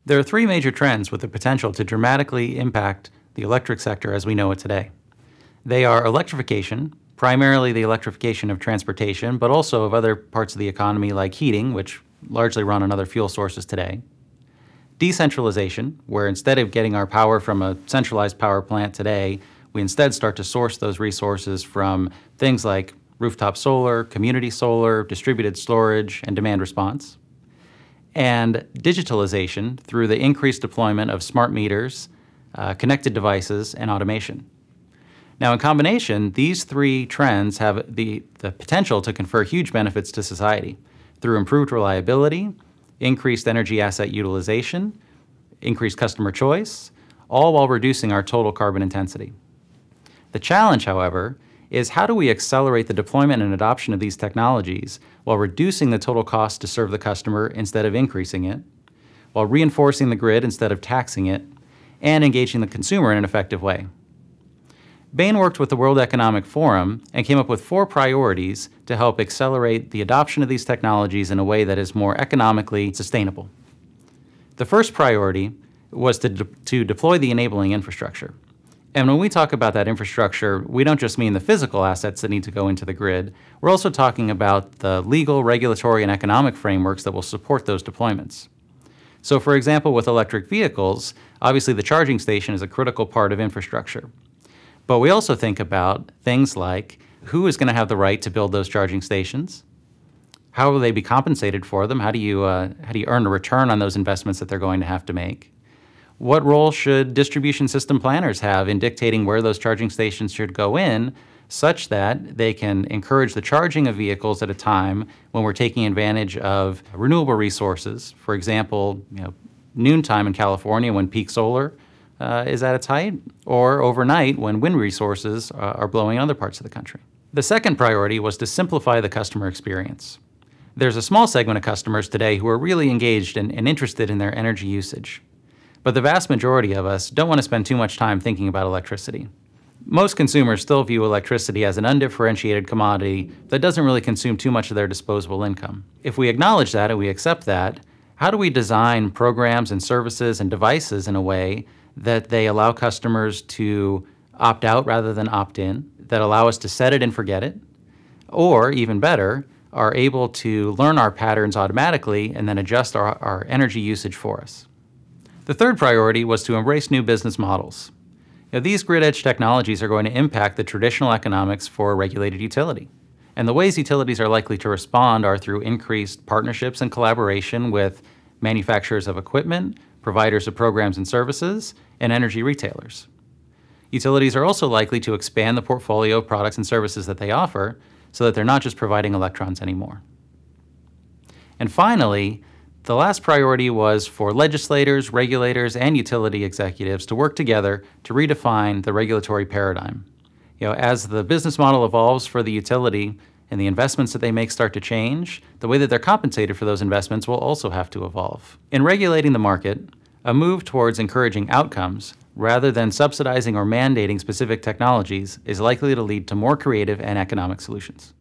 There are three major trends with the potential to dramatically impact the electric sector as we know it today. They are electrification, primarily the electrification of transportation, but also of other parts of the economy like heating, which largely run on other fuel sources today. Decentralization, where instead of getting our power from a centralized power plant today, we instead start to source those resources from things like rooftop solar, community solar, distributed storage, and demand response. And digitalization through the increased deployment of smart meters, connected devices, and automation. Now, in combination, these three trends have the potential to confer huge benefits to society through improved reliability, increased energy asset utilization, increased customer choice, all while reducing our total carbon intensity. The challenge, however, is how do we accelerate the deployment and adoption of these technologies while reducing the total cost to serve the customer instead of increasing it, while reinforcing the grid instead of taxing it, and engaging the consumer in an effective way. Bain worked with the World Economic Forum and came up with 4 priorities to help accelerate the adoption of these technologies in a way that is more economically sustainable. The first priority was to deploy the enabling infrastructure. And when we talk about that infrastructure, we don't just mean the physical assets that need to go into the grid. We're also talking about the legal, regulatory, and economic frameworks that will support those deployments. So for example, with electric vehicles, obviously the charging station is a critical part of infrastructure. But we also think about things like who is going to have the right to build those charging stations? How will they be compensated for them? How do you earn a return on those investments that they're going to have to make? What role should distribution system planners have in dictating where those charging stations should go in, such that they can encourage the charging of vehicles at a time when we're taking advantage of renewable resources? For example, noontime in California when peak solar is at its height, or overnight when wind resources are blowing in other parts of the country. The second priority was to simplify the customer experience. There's a small segment of customers today who are really engaged and interested in their energy usage. But the vast majority of us don't want to spend too much time thinking about electricity. Most consumers still view electricity as an undifferentiated commodity that doesn't really consume too much of their disposable income. If we acknowledge that and we accept that, how do we design programs and services and devices in a way that they allow customers to opt out rather than opt in, that allow us to set it and forget it, or even better, are able to learn our patterns automatically and then adjust our energy usage for us? The third priority was to embrace new business models. These grid-edge technologies are going to impact the traditional economics for a regulated utility. And the ways utilities are likely to respond are through increased partnerships and collaboration with manufacturers of equipment, providers of programs and services, and energy retailers. Utilities are also likely to expand the portfolio of products and services that they offer so that they're not just providing electrons anymore. And finally, the last priority was for legislators, regulators, and utility executives to work together to redefine the regulatory paradigm. As the business model evolves for the utility and the investments that they make start to change, the way that they're compensated for those investments will also have to evolve. In regulating the market, a move towards encouraging outcomes rather than subsidizing or mandating specific technologies is likely to lead to more creative and economic solutions.